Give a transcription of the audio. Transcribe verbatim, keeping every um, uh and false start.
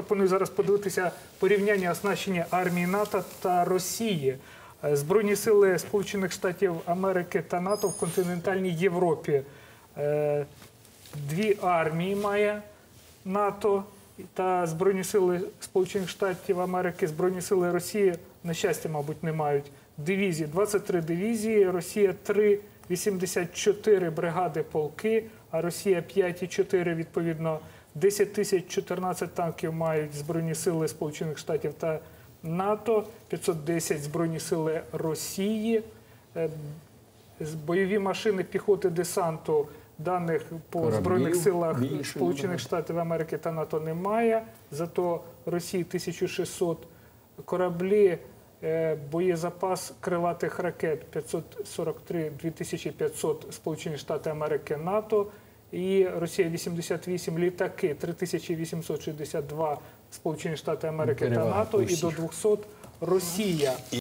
пропоную зараз подивитися порівняння оснащення армії НАТО та Росії. Збройні сили Сполучених Штатів Америки та НАТО в континентальній Європі. Дві армії має НАТО та Збройні сили Сполучених Штатів Америки. Збройні сили Росії, на щастя, мабуть, не мають дивізії. двадцять три дивізії, Росія три, вісімдесят чотири бригади, полки, а Росія п'ять і чотири, відповідно. десять тисяч чотирнадцять танків мають Збройні сили Сполучених Штатів та НАТО, п'ятсот десять Збройні сили Росії, бойові машини піхоти десанту, даних по Кораблів Збройних силах більше, Сполучених Штатів Америки та НАТО немає, зато Росії тисяча шістсот кораблі, боєзапас крилатих ракет п'ятсот сорок три - дві тисячі п'ятсот Сполучені Штати Америки, НАТО, і Росія вісімдесят вісім літаки, три тисячі вісімсот шістдесят два Сполучені Штати Америки та НАТО, і до двохсот Росія.